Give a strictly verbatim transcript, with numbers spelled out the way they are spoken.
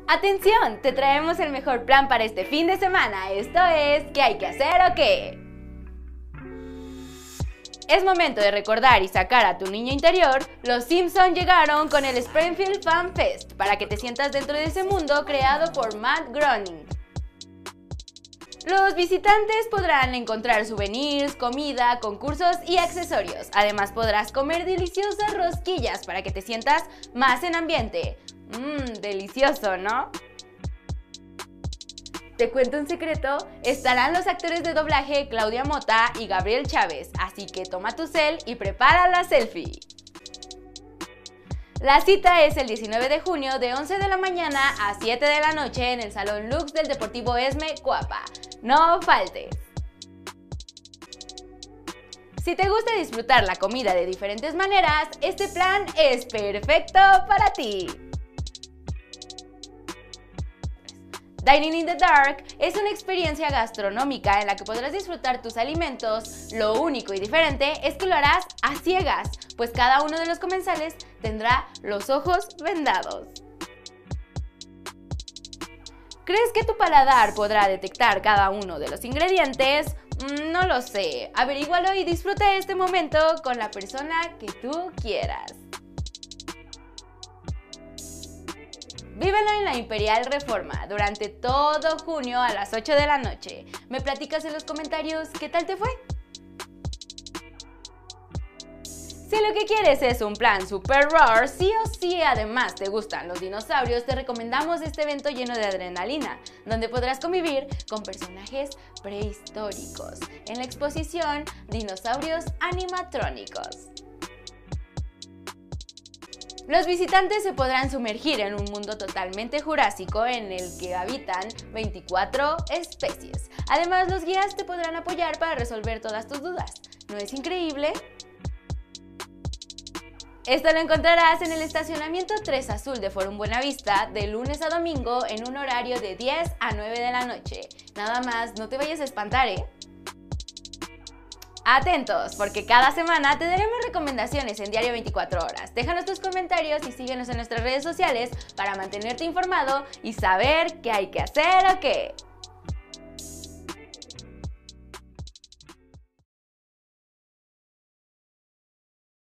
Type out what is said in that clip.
¡Atención! Te traemos el mejor plan para este fin de semana. Esto es ¿qué hay que hacer o qué? Es momento de recordar y sacar a tu niño interior. Los Simpson llegaron con el Springfield Fan Fest para que te sientas dentro de ese mundo creado por Matt Groening. Los visitantes podrán encontrar souvenirs, comida, concursos y accesorios. Además podrás comer deliciosas rosquillas para que te sientas más en ambiente. Mmm, delicioso, ¿no? Te cuento un secreto, estarán los actores de doblaje Claudia Mota y Gabriel Chávez, así que toma tu cel y prepara la selfie. La cita es el diecinueve de junio de once de la mañana a siete de la noche en el Salón Lux del Deportivo Esme, Coapa. ¡No faltes! Si te gusta disfrutar la comida de diferentes maneras, este plan es perfecto para ti. Dining in the Dark es una experiencia gastronómica en la que podrás disfrutar tus alimentos. Lo único y diferente es que lo harás a ciegas, pues cada uno de los comensales tendrá los ojos vendados. ¿Crees que tu paladar podrá detectar cada uno de los ingredientes? No lo sé, averígualo y disfruta de este momento con la persona que tú quieras. Vívelo en la Imperial Reforma durante todo junio a las ocho de la noche. ¿Me platicas en los comentarios qué tal te fue? Si lo que quieres es un plan super rare, sí o sí además te gustan los dinosaurios, te recomendamos este evento lleno de adrenalina, donde podrás convivir con personajes prehistóricos en la exposición Dinosaurios Animatrónicos. Los visitantes se podrán sumergir en un mundo totalmente jurásico en el que habitan veinticuatro especies. Además, los guías te podrán apoyar para resolver todas tus dudas. ¿No es increíble? Esto lo encontrarás en el estacionamiento tres Azul de Forum Buenavista de lunes a domingo en un horario de diez a nueve de la noche. Nada más, no te vayas a espantar, ¿eh? Atentos, porque cada semana te daremos recomendaciones en Diario veinticuatro horas. Déjanos tus comentarios y síguenos en nuestras redes sociales para mantenerte informado y saber qué hay que hacer o qué.